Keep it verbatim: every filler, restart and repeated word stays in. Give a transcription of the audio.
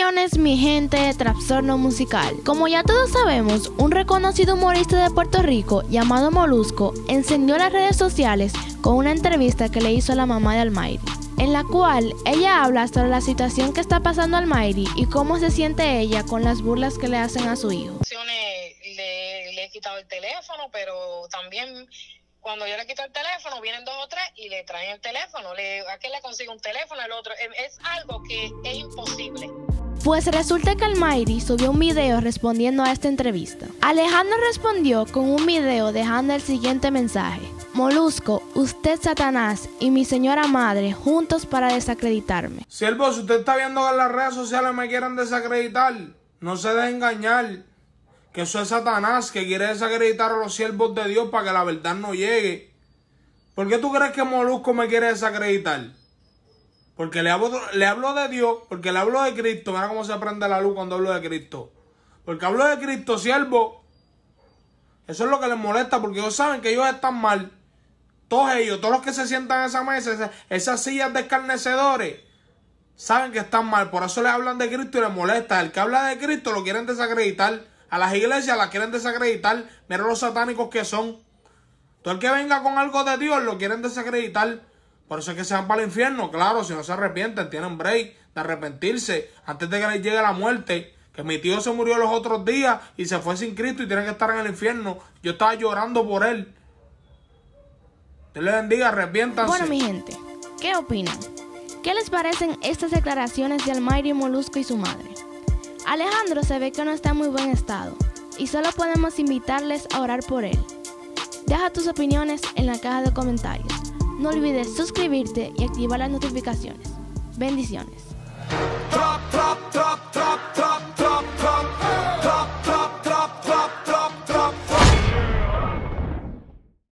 Bendiciones, mi gente de Trastorno Musical. Como ya todos sabemos, un reconocido humorista de Puerto Rico llamado Molusco encendió las redes sociales con una entrevista que le hizo a la mamá de Almayri, en la cual ella habla sobre la situación que está pasando Almayri y cómo se siente ella con las burlas que le hacen a su hijo. Le, le he quitado el teléfono, pero también cuando yo le quito el teléfono vienen dos o tres y le traen el teléfono. Le, ¿A qué le consigo un teléfono? El otro es, es algo que es imposible. Pues resulta que Almayri subió un video respondiendo a esta entrevista. Alejandro respondió con un video dejando el siguiente mensaje: Molusco, usted Satanás y mi señora madre juntos para desacreditarme. Siervo, si usted está viendo que en las redes sociales me quieren desacreditar, no se deje engañar, que eso es Satanás, que quiere desacreditar a los siervos de Dios para que la verdad no llegue. ¿Por qué tú crees que Molusco me quiere desacreditar? Porque le hablo, le hablo de Dios, porque le hablo de Cristo. Mira cómo se prende la luz cuando hablo de Cristo. Porque hablo de Cristo, siervo. Eso es lo que les molesta, porque ellos saben que ellos están mal. Todos ellos, todos los que se sientan en esa mesa, esas, esas sillas de escarnecedores, saben que están mal. Por eso le hablan de Cristo y les molesta. El que habla de Cristo lo quieren desacreditar. A las iglesias las quieren desacreditar. Mira los satánicos que son. Todo el que venga con algo de Dios lo quieren desacreditar. Por eso es que se van para el infierno. Claro, si no se arrepienten, tienen break de arrepentirse antes de que les llegue la muerte. Que mi tío se murió los otros días y se fue sin Cristo y tiene que estar en el infierno. Yo estaba llorando por él. Dios les bendiga, arrepiéntanse. Bueno, mi gente, ¿qué opinan? ¿Qué les parecen estas declaraciones de Almayri, Molusco y su madre? Alejandro se ve que no está en muy buen estado y solo podemos invitarles a orar por él. Deja tus opiniones en la caja de comentarios. No olvides suscribirte y activar las notificaciones. Bendiciones.